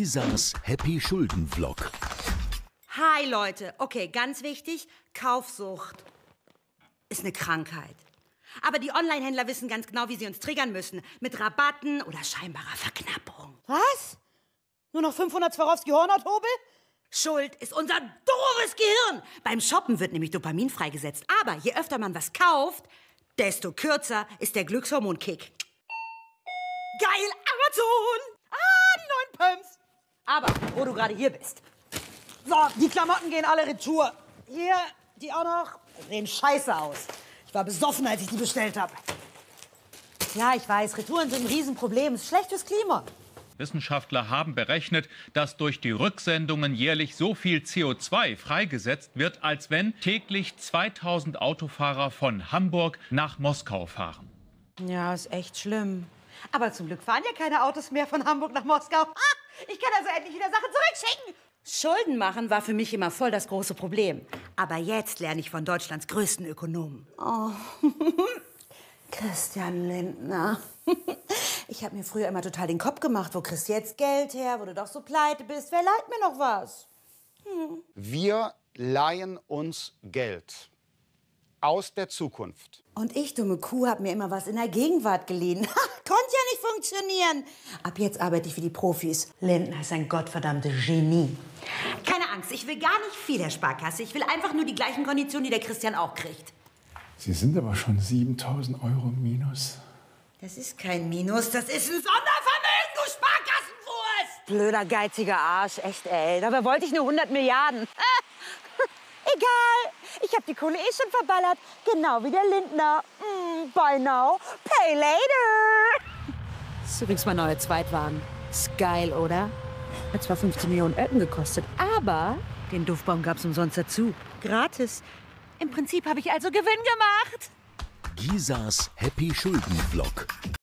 Gisas Happy Schulden Vlog. Hi Leute, okay, ganz wichtig, Kaufsucht ist eine Krankheit. Aber die Online-Händler wissen ganz genau, wie sie uns triggern müssen. Mit Rabatten oder scheinbarer Verknappung. Was? Nur noch 500 Swarovski-Hornhaut-Hobel? Schuld ist unser doofes Gehirn. Beim Shoppen wird nämlich Dopamin freigesetzt. Aber je öfter man was kauft, desto kürzer ist der Glückshormon-Kick. Geil, Amazon! Die neuen Pumps. Aber, wo du gerade hier bist. So, die Klamotten gehen alle retour. Hier, die auch noch. Sehen scheiße aus. Ich war besoffen, als ich die bestellt habe. Ja, ich weiß, Retouren sind ein Riesenproblem. Ist schlecht fürs Klima. Wissenschaftler haben berechnet, dass durch die Rücksendungen jährlich so viel CO2 freigesetzt wird, als wenn täglich 2000 Autofahrer von Hamburg nach Moskau fahren. Ja, ist echt schlimm. Aber zum Glück fahren ja keine Autos mehr von Hamburg nach Moskau. Ich kann also endlich wieder Sachen zurückschicken. Schulden machen war für mich immer voll das große Problem. Aber jetzt lerne ich von Deutschlands größten Ökonomen. Oh, Christian Lindner. Ich habe mir früher immer total den Kopf gemacht. Wo kriegst du jetzt Geld her, wo du doch so pleite bist? Wer leiht mir noch was? Wir leihen uns Geld aus der Zukunft. Und ich, dumme Kuh, habe mir immer was in der Gegenwart geliehen. Konnte ja nicht funktionieren. Ab jetzt arbeite ich für die Profis. Lindner ist ein gottverdammtes Genie. Keine Angst, ich will gar nicht viel der Sparkasse. Ich will einfach nur die gleichen Konditionen, die der Christian auch kriegt. Sie sind aber schon 7.000 € im Minus. Das ist kein Minus, das ist ein Sondervermögen, du Sparkassenwurst! Blöder, geiziger Arsch, echt, ey. Dabei wollte ich nur 100 Milliarden. Egal, ich habe die Kohle eh schon verballert. Genau wie der Lindner. Buy now, pay later. Das ist übrigens mein neuer Zweitwagen. Ist geil, oder? Hat zwar 15 Millionen Öcken gekostet, aber den Duftbaum gab's umsonst dazu. Gratis. Im Prinzip habe ich also Gewinn gemacht. Gisas Happy Schulden Vlog.